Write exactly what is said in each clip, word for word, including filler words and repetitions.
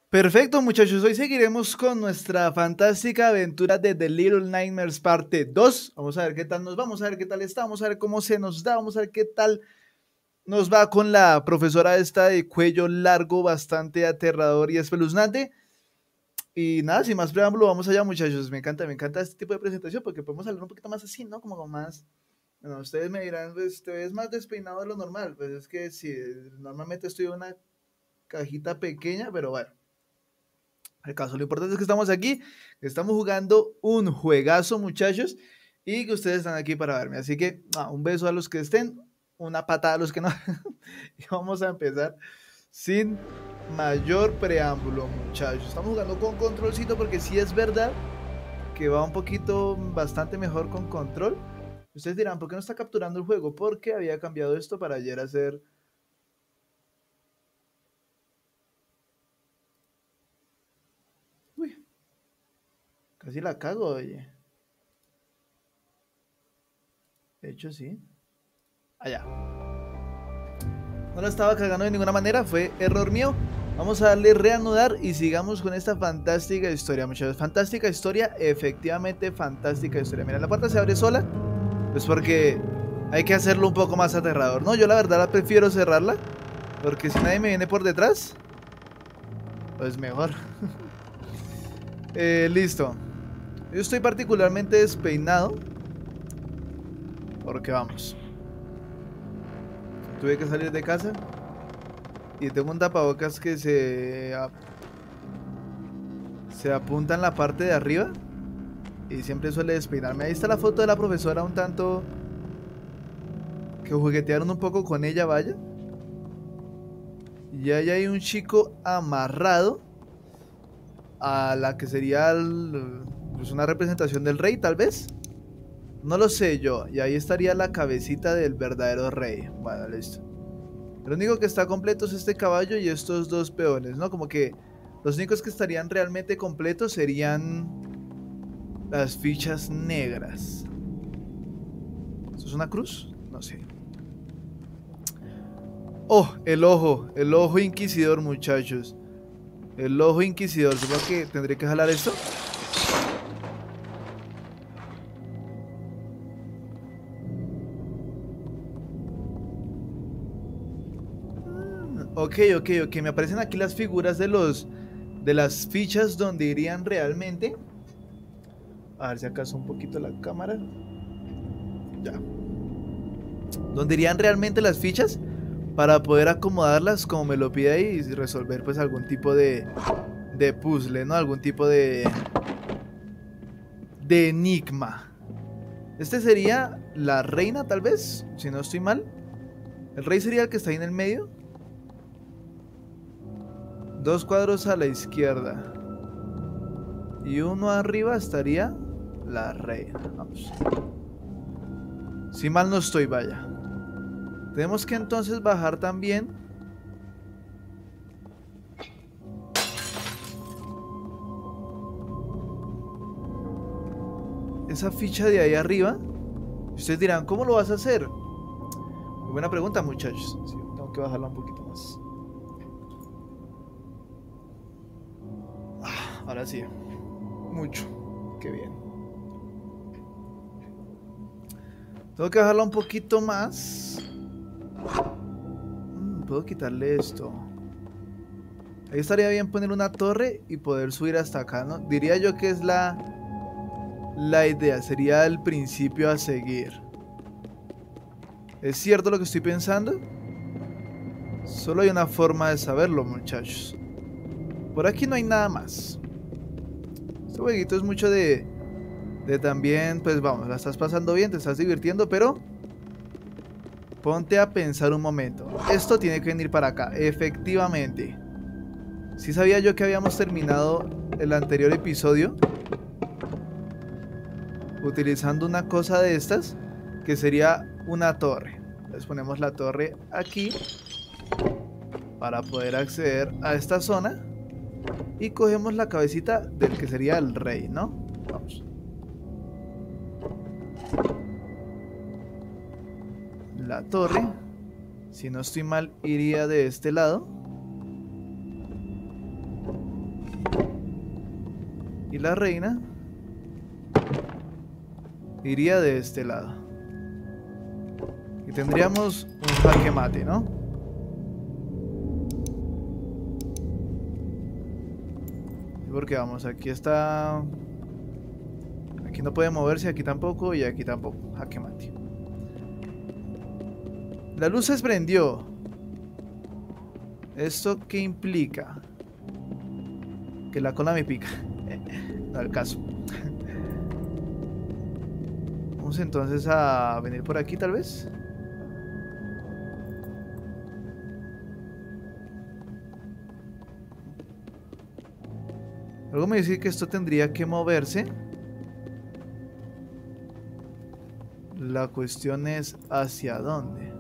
Perfecto, muchachos. Hoy seguiremos con nuestra fantástica aventura de The Little Nightmares parte dos. Vamos a ver qué tal nos va, vamos a ver qué tal está, vamos a ver cómo se nos da, vamos a ver qué tal nos va con la profesora esta de cuello largo, bastante aterrador y espeluznante. Y nada, sin más preámbulo, vamos allá, muchachos. Me encanta, me encanta este tipo de presentación porque podemos hablar un poquito más así, ¿no? Como más... Bueno, ustedes me dirán, pues, te ves más despeinado de lo normal. Pues es que sí, normalmente estoy en una cajita pequeña, pero bueno. El caso, lo importante es que estamos aquí, que estamos jugando un juegazo, muchachos, y que ustedes están aquí para verme. Así que ah, un beso a los que estén, una patada a los que no. Y vamos a empezar sin mayor preámbulo, muchachos. Estamos jugando con controlcito porque sí es verdad que va un poquito bastante mejor con control. Ustedes dirán, ¿por qué no está capturando el juego? Porque había cambiado esto para ayer hacer... Uy, casi la cago, oye. De hecho, sí. Allá. No la estaba cagando de ninguna manera, fue error mío. Vamos a darle reanudar y sigamos con esta fantástica historia, muchachos. Fantástica historia, efectivamente fantástica historia. Mira, la puerta se abre sola, pues porque hay que hacerlo un poco más aterrador, ¿no? Yo la verdad la prefiero cerrarla, porque si nadie me viene por detrás, pues mejor. eh, listo. Yo estoy particularmente despeinado, porque vamos. Tuve que salir de casa y tengo un tapabocas que se, se apunta en la parte de arriba y siempre suele despeinarme. Ahí está la foto de la profesora, un tanto que juguetearon un poco con ella, vaya. Y ahí hay un chico amarrado a la que sería el, pues una representación del rey, tal vez. No lo sé yo. Y ahí estaría la cabecita del verdadero rey. Bueno, listo. Lo único que está completo es este caballo y estos dos peones, ¿no? Como que los únicos que estarían realmente completos serían las fichas negras. ¿Esto es una cruz? No sé. Oh, el ojo. El ojo inquisidor, muchachos. El ojo inquisidor. Supongo que tendré que jalar esto. Ok, ok, ok. Me aparecen aquí las figuras de los de las fichas donde irían realmente. A ver si acaso un poquito la cámara. Ya. Donde irían realmente las fichas para poder acomodarlas como me lo pide ahí y resolver pues algún tipo de de puzzle, ¿no? Algún tipo de de enigma. Este sería la reina, tal vez, si no estoy mal. El rey sería el que está ahí en el medio. Dos cuadros a la izquierda. Y uno arriba estaría la reina. Vamos. Si mal no estoy, vaya. Tenemos que entonces bajar también. Esa ficha de ahí arriba. Ustedes dirán, ¿cómo lo vas a hacer? Muy buena pregunta, muchachos. Sí, tengo que bajarla un poquito más. Ah, ahora sí. Mucho. Qué bien. Tengo que bajarla un poquito más. Mm, puedo quitarle esto. Ahí estaría bien poner una torre y poder subir hasta acá, ¿no? Diría yo que es la, la idea. Sería el principio a seguir. ¿Es cierto lo que estoy pensando? Solo hay una forma de saberlo, muchachos. Por aquí no hay nada más. Este jueguito es mucho de... De también, pues vamos, la estás pasando bien, te estás divirtiendo, pero... Ponte a pensar un momento. Esto tiene que venir para acá, efectivamente. Sí sabía yo que habíamos terminado el anterior episodio utilizando una cosa de estas, que sería una torre. Les ponemos la torre aquí para poder acceder a esta zona. Y cogemos la cabecita del que sería el rey, ¿no? Vamos. La torre, si no estoy mal, iría de este lado. Y la reina iría de este lado. Y tendríamos un jaque mate, ¿no? Porque vamos, aquí está... Aquí no puede moverse, aquí tampoco y aquí tampoco. Jaque mate. La luz se prendió. ¿Esto qué implica? Que la cola me pica. No al caso. Vamos entonces a venir por aquí tal vez. Algo me dice que esto tendría que moverse. La cuestión es ¿hacia dónde?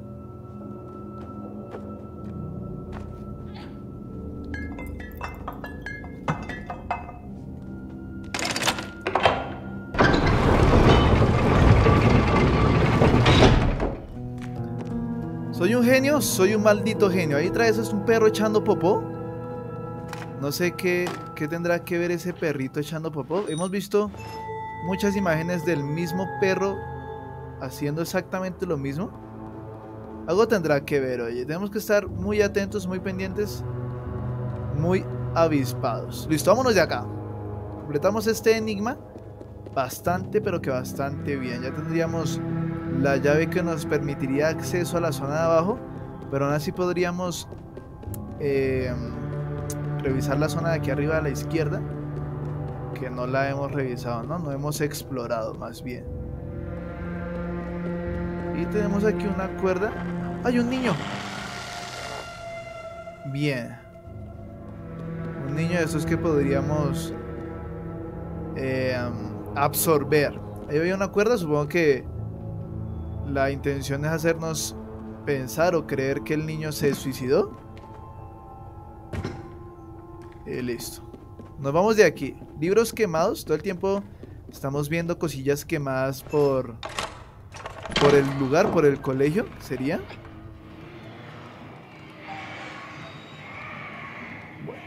¿Soy un genio? Soy un maldito genio. Ahí traes es un perro echando popó. No sé qué, qué tendrá que ver ese perrito echando popó. Hemos visto muchas imágenes del mismo perro haciendo exactamente lo mismo. Algo tendrá que ver, oye. Tenemos que estar muy atentos, muy pendientes, muy avispados. Listo, vámonos de acá. Completamos este enigma bastante, pero que bastante bien. Ya tendríamos la llave que nos permitiría acceso a la zona de abajo, pero aún así podríamos eh, revisar la zona de aquí arriba a la izquierda, que no la hemos revisado, ¿no? No hemos explorado más bien. Y tenemos aquí una cuerda. ¡Hay un niño! Bien. Un niño de esos que podríamos eh, absorber. Ahí había una cuerda, supongo que la intención es hacernos pensar o creer que el niño se suicidó. Y listo. Nos vamos de aquí. Libros quemados. Todo el tiempo estamos viendo cosillas quemadas por... por el lugar, por el colegio. ¿Sería? Bueno.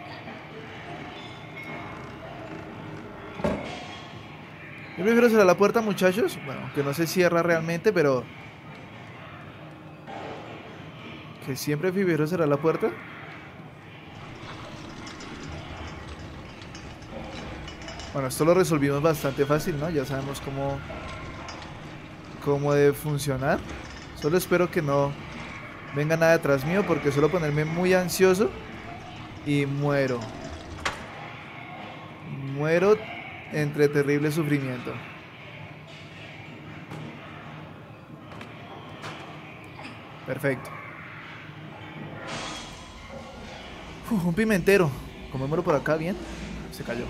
Yo prefiero cerrar la puerta, muchachos. Bueno, que no se cierra realmente, pero... que siempre prefiero cerrar la puerta. Bueno, esto lo resolvimos bastante fácil, ¿no? Ya sabemos cómo... cómo debe funcionar. Solo espero que no venga nada detrás mío, porque suelo ponerme muy ansioso y muero. Muero entre terrible sufrimiento. Perfecto. Uf, un pimentero. Comémoslo por acá bien. Se cayó.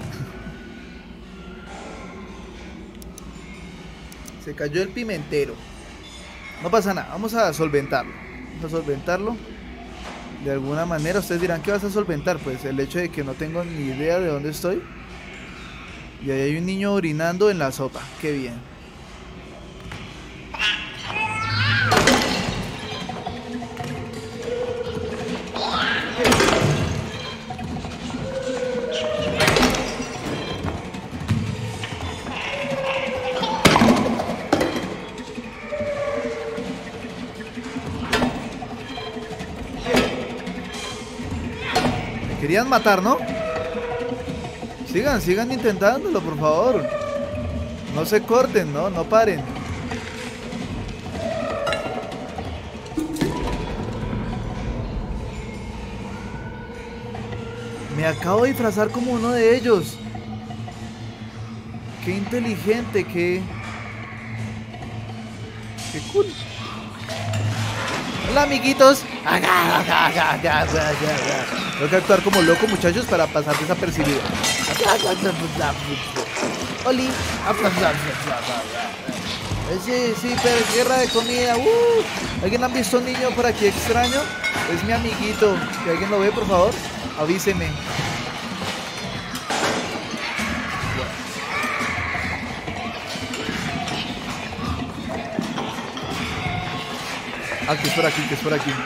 Se cayó el pimentero. No pasa nada, vamos a solventarlo. Vamos a solventarlo de alguna manera. Ustedes dirán, ¿qué vas a solventar? Pues el hecho de que no tengo ni idea de dónde estoy. Y ahí hay un niño orinando en la sopa. Qué bien. Querían matar, ¿no? Sigan, sigan intentándolo, por favor. No se corten, ¿no? No paren. Me acabo de disfrazar como uno de ellos. Qué inteligente, qué... qué cool. Hola, amiguitos. Tengo que actuar como loco, muchachos, para pasar desapercibido. Oli. Sí, sí, pero es guerra de comida. Uh. ¿Alguien ha visto un niño por aquí extraño? Es mi amiguito. Si alguien lo ve, por favor, avíseme. Ah, que es por aquí, que es por aquí.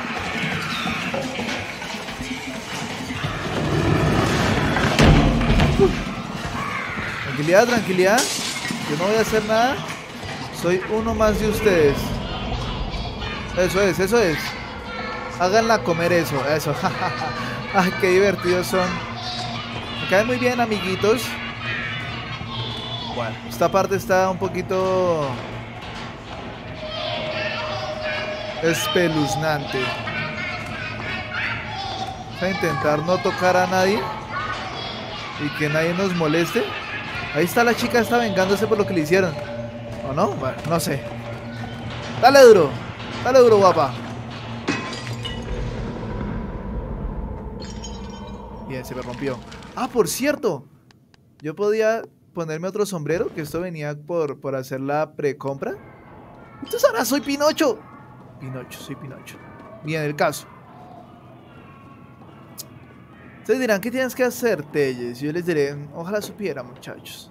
Tranquilidad, tranquilidad. Yo no voy a hacer nada. Soy uno más de ustedes. Eso es, eso es. Háganla comer eso, eso. Ay, qué divertidos son. Me caen muy bien, amiguitos. Bueno, esta parte está un poquito espeluznante. Vamos a intentar no tocar a nadie y que nadie nos moleste. Ahí está la chica, está vengándose por lo que le hicieron. ¿O no? Bueno, no sé. Dale duro, dale duro, guapa. Bien, se me rompió. Ah, por cierto, yo podía ponerme otro sombrero, que esto venía por, por hacer la precompra. Entonces ahora soy Pinocho. Pinocho, soy Pinocho. Bien, el caso. Ustedes dirán, ¿qué tienes que hacer, Telles? Yo les diré, ojalá supiera, muchachos.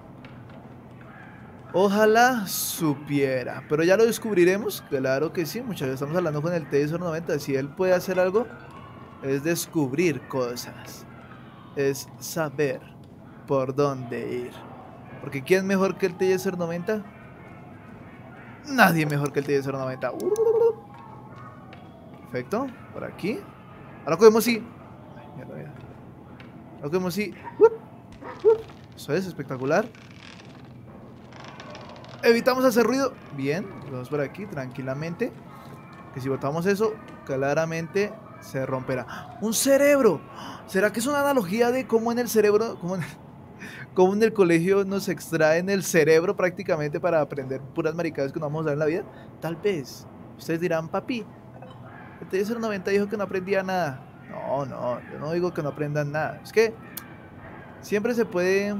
Ojalá supiera. Pero ya lo descubriremos. Claro que sí, muchachos. Estamos hablando con el Telles noventa. Si él puede hacer algo, es descubrir cosas. Es saber por dónde ir. Porque ¿quién mejor que el Telles noventa? Nadie mejor que el Telles noventa. Perfecto. Por aquí. Ahora cogemos y... Ay, mierda, mierda. Ahora cogemos y... Eso es espectacular. Evitamos hacer ruido. Bien. Vamos por aquí tranquilamente. Que si botamos eso, claramente se romperá. ¡Un cerebro! ¿Será que es una analogía de cómo en el cerebro... Cómo en el... Como en el colegio nos extraen el cerebro prácticamente para aprender puras maricadas que no vamos a usar en la vida? Tal vez. Ustedes dirán, papi, el T S noventa dijo que no aprendía nada. No, no, yo no digo que no aprendan nada. Es que siempre se puede...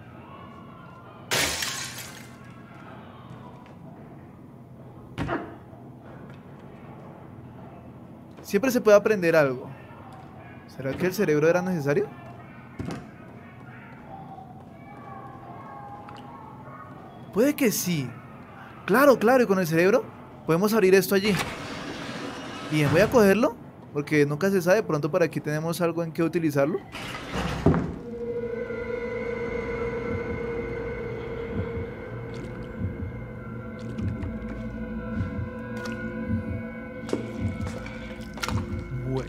Siempre se puede aprender algo. ¿Será que el cerebro era necesario? Puede que sí. Claro, claro, y con el cerebro podemos abrir esto allí. Bien, voy a cogerlo, porque nunca se sabe. Pronto por aquí tenemos algo en que utilizarlo. Bueno.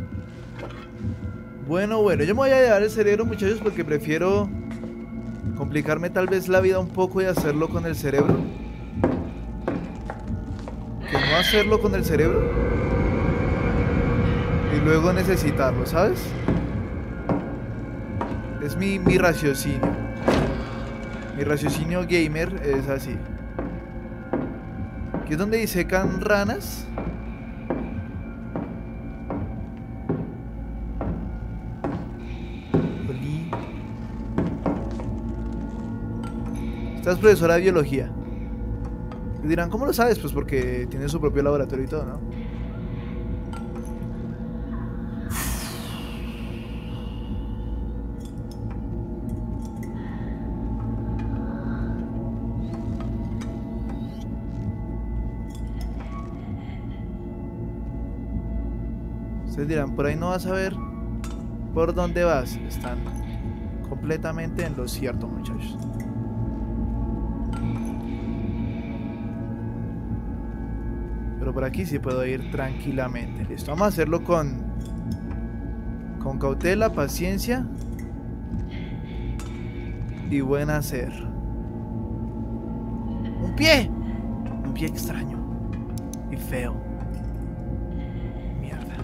Bueno, bueno, yo me voy a llevar el cerebro, muchachos, porque prefiero... complicarme tal vez la vida un poco y hacerlo con el cerebro que no hacerlo con el cerebro y luego necesitarlo, ¿sabes? Es mi, mi raciocinio. Mi raciocinio gamer es así. Aquí es donde disecan ranas. Esta es profesora de biología. Y dirán, ¿cómo lo sabes? Pues porque tiene su propio laboratorio y todo, ¿no? Ustedes dirán, por ahí no vas a ver por dónde vas. Están completamente en lo cierto, muchachos. Pero por aquí sí puedo ir tranquilamente. Listo, vamos a hacerlo con con cautela, paciencia y buen hacer. Un pie. Un pie extraño y feo. Mierda.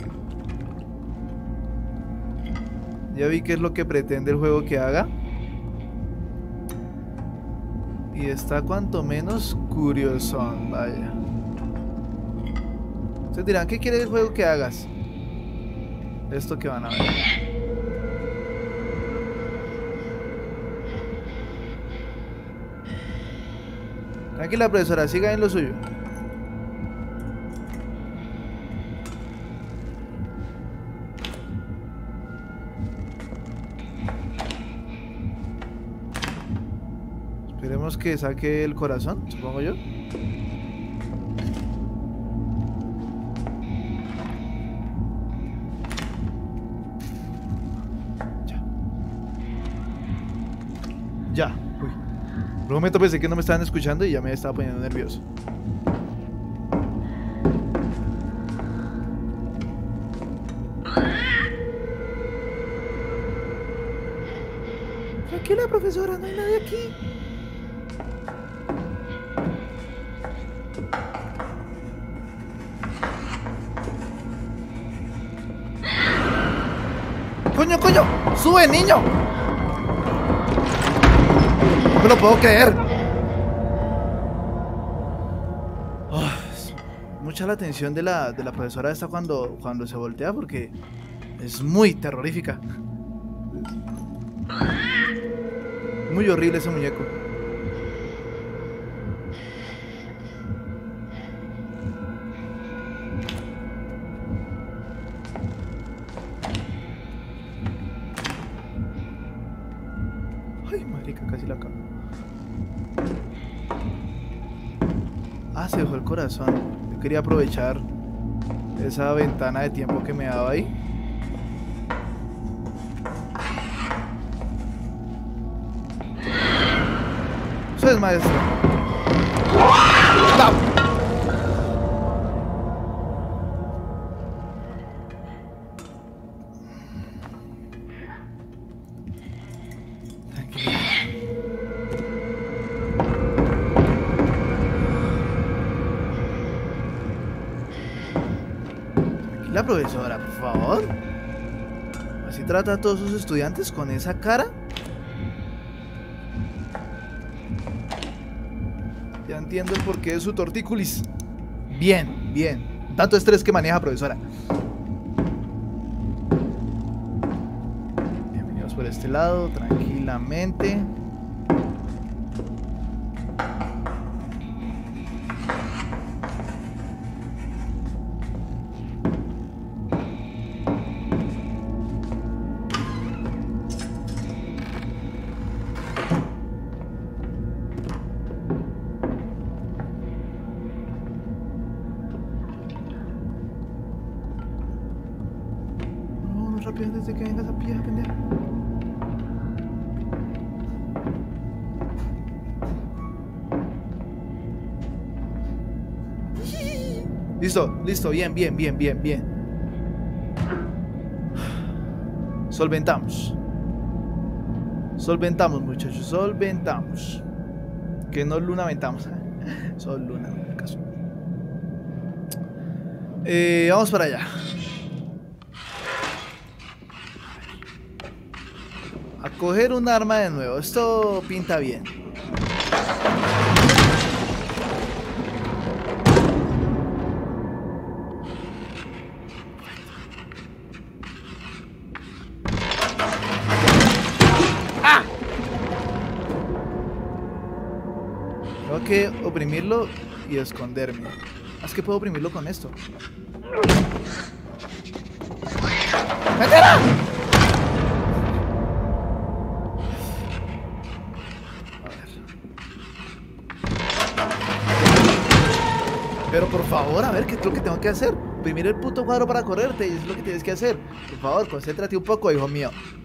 Ya vi qué es lo que pretende el juego que haga. Y está cuanto menos curiosón, vaya. Ustedes dirán, ¿qué quiere el juego que hagas? Esto que van a ver. Tranquila, profesora, siga en lo suyo. Esperemos que saque el corazón, supongo yo. Ya. Uy. Por un momento pensé que no me estaban escuchando y ya me estaba poniendo nervioso. Tranquila, profesora, no hay nadie aquí. ¡Coño, coño! ¡Sube, niño! No me lo puedo creer. Oh, mucha la atención de la, de la profesora esta cuando, cuando se voltea porque es muy terrorífica. Muy horrible ese muñeco. Ay, marica, casi la cago. Ah, se dejó el corazón. Yo quería aprovechar esa ventana de tiempo que me daba ahí. Eso es, maestro. ¡No! La profesora, por favor. Así trata a todos sus estudiantes con esa cara. Ya entiendo el porqué de su tortícolis. Bien, bien. Tanto estrés que maneja, profesora. Bienvenidos por este lado, tranquilamente. Rápido antes de que venga esa pija, pendeja. Listo, listo, bien, bien, bien, bien, bien. Solventamos. Solventamos, muchachos, solventamos. Que no lunamentamos. Sol luna, en el caso. Eh, vamos para allá. A coger un arma de nuevo. Esto pinta bien. ¡Ah! Tengo que oprimirlo y esconderme. Es que puedo oprimirlo con esto. ¡Mentira! Pero por favor, a ver, ¿qué es lo que tengo que hacer? Oprimir el puto cuadro para correrte y es lo que tienes que hacer. Por favor, concéntrate un poco, hijo mío.